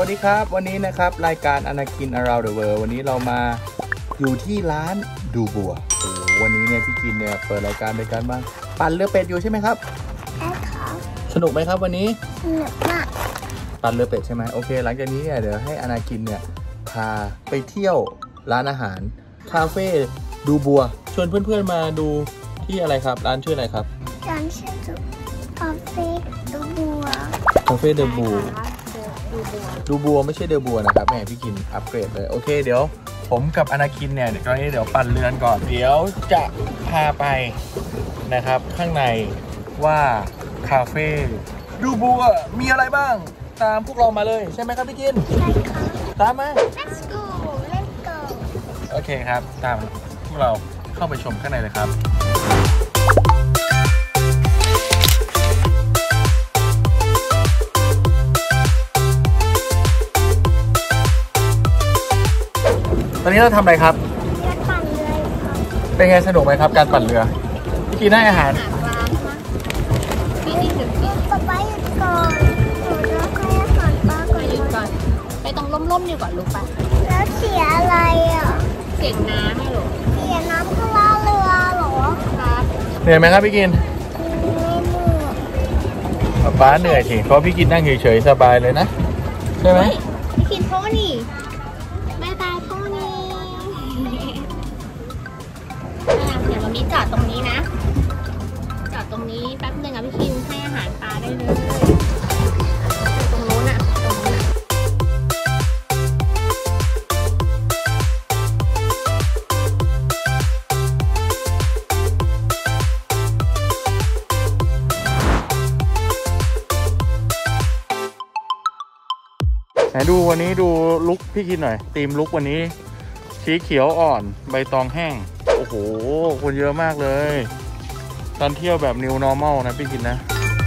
วัสดีครับวันนี้นะครับรายการอนาคิน Around the World วันนี้เรามาอยู่ที่ร้านดูบัวโอ้วันนี้เนี่ยพี่กินเนี่ยเปิดรายการในการบ้างปั่นเรือเป็ดอยู่ใช่ไหมครับใช่ครับสนุกไหมครับวันนี้สนุกมากปั่นเรือเป็ดใช่ไหมโอเคหลังจากนี้เนี่ยเดี๋ยวให้อนาคินเนี่ยพาไปเที่ยวร้านอาหารคาเฟ่ดูบัวชวนเพื่อนๆมาดูที่อะไรครับร้านชื่ออะไรครับร้านชื่อคาเฟ่ดูบัวคาเฟ่เดอะบัวดูบัวไม่ใช่เดอะบัวนะครับแม่พี่กินอัปเกรดเลยโอเคเดี๋ยวผมกับอนาคินเนี่ยตอนนี้เดี๋ยวปั่นเรือนก่อนเดี๋ยวจะพาไปนะครับข้างในว่าคาเฟ่ดูบัวมีอะไรบ้างตามพวกเรามาเลยใช่ไหมครับพี่กินใช่ครับตามมา Let's go Let's go โอเคครับตามพวกเราเข้าไปชมข้างในเลยครับตอนนี้เราทำอะไรครับการปั่นเรือครับเป็นไงสนุกไหมครับการปั่นเรือพี่กินได้อาหารพี่นี่หยุดป๊าป๊าหยุดก่อนหนูจะให้อาหารป้าก่อนหยุดก่อนไปตรงร่มๆดีกว่าลูกไปแล้วเสียอะไรอ่ะเสียงน้ำไม่หรอเสียน้ำข้างล่างเรือหรอครับเหนื่อยไหมครับพี่กินไม่เหนื่อยป๊าเหนื่อยสิเพราะพี่กินนั่งเฉยๆสบายเลยนะใช่ไหมพี่กินโพนี่แม่ตายโพนี่เดี๋ยวเรามีจอดตรงนี้นะจอดตรงนี้แป๊บนึงอ่ะพี่กินให้อาหารปลาได้เลยตรงโน้นอ่ะไหนดูวันนี้ดูลุคพี่กินหน่อยธีมลุควันนี้สีเขียวอ่อนใบตองแห้งโอ้โหคนเยอะมากเลยตอนเที่ยวแบบ New Normal นะพี่กินนะ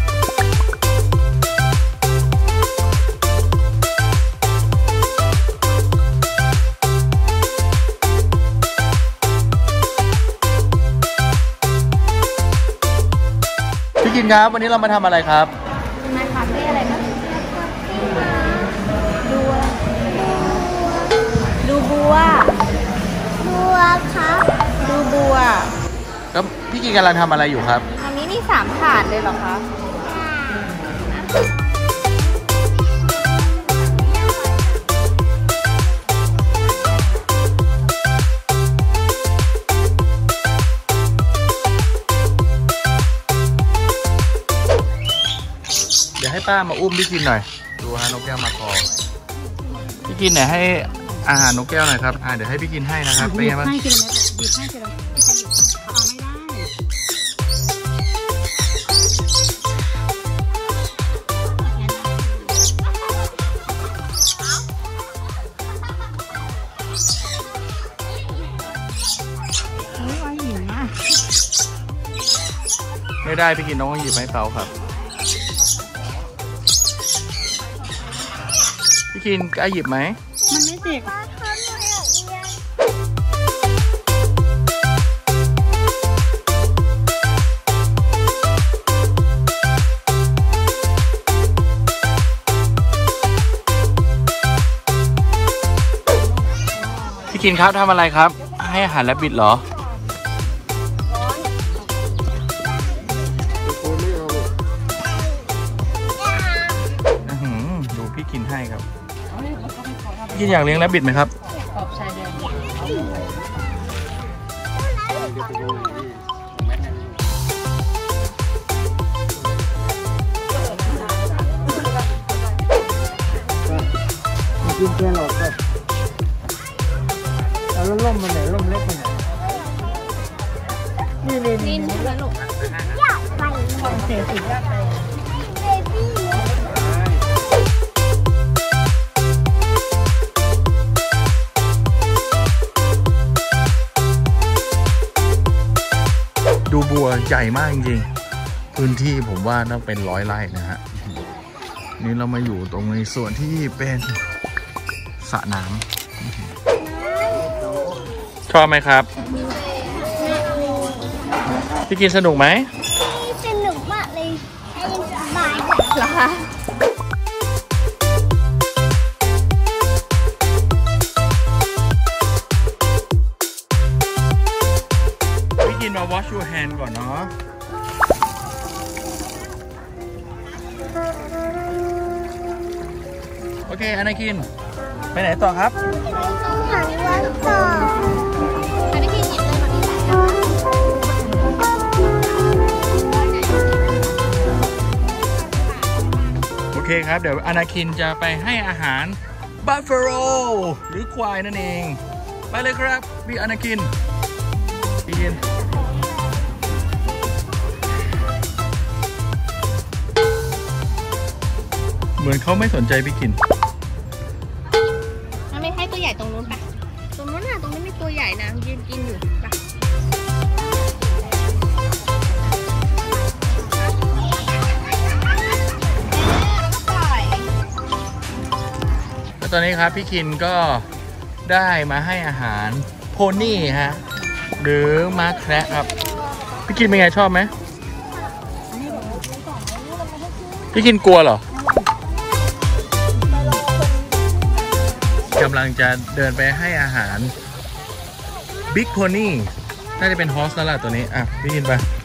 พี่กินครับวันนี้เรามาทำอะไรครับมาคาเฟ่อะไรนะดูบัวครับดูบัวแล้วพี่กินกำลังทำอะไรอยู่ครับอันนี้นี่3 ถาดเลยเหรอคะเดี๋ยวให้ป้ามาอุ้มพี่กินหน่อยดูฮะนกแก้วมาคอพี่กินเนี่ยให้อาหารนกแก้วหน่อยครับเดี๋ยวให้พี่กินให้นะครับเป็นไงบ้างให้กินไหมหยิบให้กินแล้วเอาไม่ได้ไม่ได้พี่กินน้องหยิบให้เปาครับพี่กินกล้าหยิบไหมมันไม่เจ็บพี่กินครับทำอะไรครับให้อาหารแรบบิทเหรอดูพี่กินให้ครับพี่กินอยากเลี้ยงแรบบิทไหมครับกินเพื่อนเราก็เอาล่มมาไหนล่มเล็กมาไหนนี่นะลูกอยากไปเสียสิอยากไปเบบี้ดูบัวใหญ่มากจริงๆพื้นที่ผมว่าน่าเป็น100 ไร่นะฮะนี่เรามาอยู่ตรงในส่วนที่เป็นสระน้ำชอบไหมครับพี่กินสนุกไหมสนุกมากเลยสบายเหรอคะนก่อนเนาะโอเคอนาคินไปไหนต่อครับหาวัดต่ออันนี้พี่หยิบเลยมาพี่จ่ายโอเคครับเดี๋ยวอนาคินจะไปให้อาหารบัฟเฟโลหรือควายนั่นเองไปเลยครับพี่อนาคินพี่กินเหมือนเขาไม่สนใจพี่กินมันไม่ให้ตัวใหญ่ตรงนู้นปะตรงนู้นน่ะตรงนี้มีตัวใหญ่นะยืนกินอยู่ปะแล้วตอนนี้ครับพี่คินก็ได้มาให้อาหารโพนี่ฮะหรือม้าแคระครับพี่คินเป็นไงชอบไหมพี่คินกลัวเหรอกำลังจะเดินไปให้อาหารบิ๊กโพนี่น่าจะเป็นฮอสแล้วล่ะตัวนี้อ่ะพี่คินไป